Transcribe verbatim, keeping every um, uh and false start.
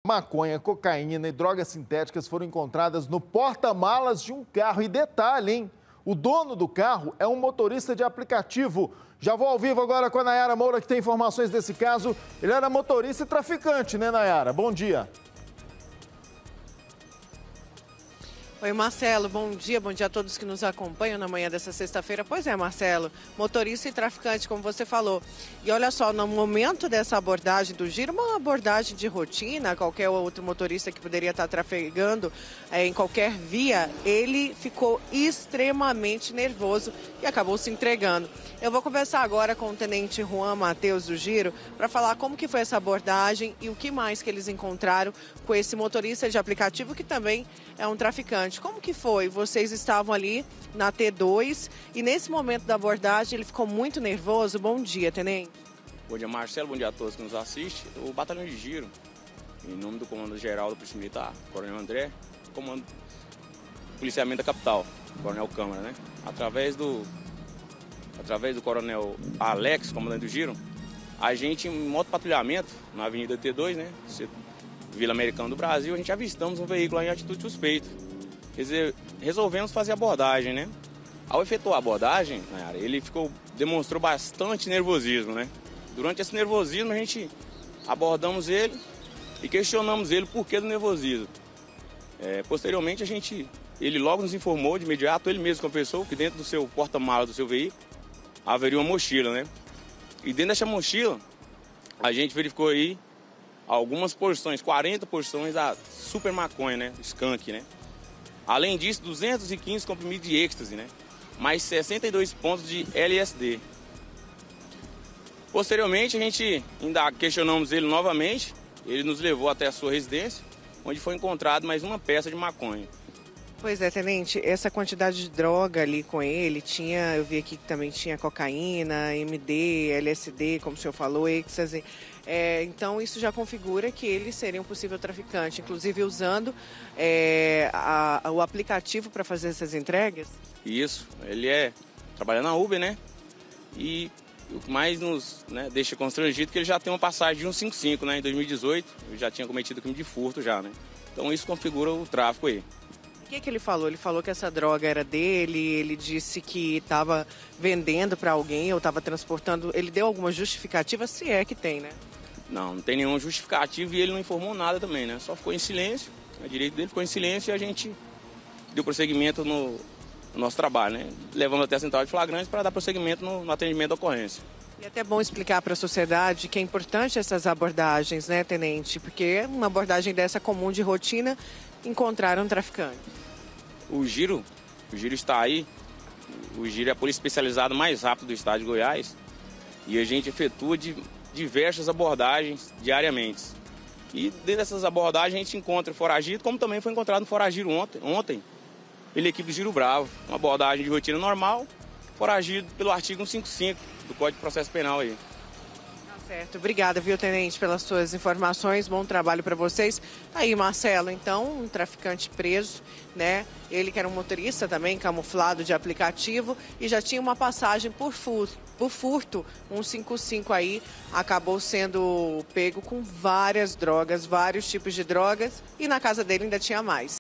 Maconha, cocaína e drogas sintéticas foram encontradas no porta-malas de um carro. E detalhe, hein? O dono do carro é um motorista de aplicativo. Já vou ao vivo agora com a Nayara Moura, que tem informações desse caso. Ele era motorista e traficante, né, Nayara? Bom dia. Oi, Marcelo, bom dia, bom dia a todos que nos acompanham na manhã dessa sexta-feira. Pois é, Marcelo, motorista e traficante, como você falou. E olha só, no momento dessa abordagem do giro, uma abordagem de rotina, qualquer outro motorista que poderia estar trafegando é, em qualquer via, ele ficou extremamente nervoso e acabou se entregando. Eu vou conversar agora com o tenente Juan Matheus do Giro para falar como que foi essa abordagem e o que mais que eles encontraram com esse motorista de aplicativo que também é um traficante. Como que foi? Vocês estavam ali na T dois e nesse momento da abordagem ele ficou muito nervoso. Bom dia, tenente. Bom dia, Marcelo. Bom dia a todos que nos assistem. O Batalhão de Giro, em nome do Comando Geral do Polícia Militar, Coronel André, Comando Policiamento da Capital, Coronel Câmara, né? Através do através do Coronel Alex, comandante do Giro, a gente, em moto patrulhamento, na Avenida T dois, né? Vila Americana do Brasil, a gente avistamos um veículo em atitude suspeita. Quer dizer, resolvemos fazer a abordagem, né? Ao efetuar a abordagem, ele ficou, demonstrou bastante nervosismo, né? Durante esse nervosismo, a gente abordamos ele e questionamos ele por que do nervosismo. É, posteriormente, a gente, ele logo nos informou de imediato, ele mesmo confessou que dentro do seu porta-malas do seu veículo haveria uma mochila, né? E dentro dessa mochila, a gente verificou aí algumas porções, quarenta porções da super maconha, né? Skunk, né? Além disso, duzentos e quinze comprimidos de êxtase, né? Mais sessenta e dois pontos de L S D. Posteriormente, a gente ainda questionamos ele novamente. Ele nos levou até a sua residência, onde foi encontrado mais uma peça de maconha. Pois é, tenente, essa quantidade de droga ali com ele, tinha, eu vi aqui que também tinha cocaína, M D, L S D, como o senhor falou, êxtase. É, então isso já configura que ele seria um possível traficante, inclusive usando é, a, a, o aplicativo para fazer essas entregas? Isso, ele é, trabalha na Uber, né? E o que mais nos né, deixa constrangido é que ele já tem uma passagem de cento e cinquenta e cinco, né? Em dois mil e dezoito, ele já tinha cometido crime de furto já, né? Então isso configura o tráfico aí. O que, que ele falou? Ele falou que essa droga era dele, ele disse que estava vendendo para alguém ou estava transportando. Ele deu alguma justificativa, se é que tem, né? Não, não tem nenhuma justificativa e ele não informou nada também, né? Só ficou em silêncio, a direito dele ficou em silêncio e a gente deu prosseguimento no, no nosso trabalho, né? Levamos até a central de flagrantes para dar prosseguimento no, no atendimento da ocorrência. E é até bom explicar para a sociedade que é importante essas abordagens, né, tenente? Porque uma abordagem dessa comum de rotina, encontraram um traficante. O Giro, o Giro está aí, o Giro é a polícia especializada mais rápida do estado de Goiás e a gente efetua de diversas abordagens diariamente. E dentro dessas abordagens a gente encontra foragido, como também foi encontrado um foragido ontem, ontem pela equipe do Giro Bravo. Uma abordagem de rotina normal, foragido pelo artigo cento e cinquenta e cinco do Código de Processo Penal aí. Certo, obrigada, viu, tenente, pelas suas informações, bom trabalho para vocês. Tá aí, Marcelo, então, um traficante preso, né? Ele que era um motorista também, camuflado de aplicativo e já tinha uma passagem por furto, por furto, cento e cinquenta e cinco aí, acabou sendo pego com várias drogas, vários tipos de drogas e na casa dele ainda tinha mais.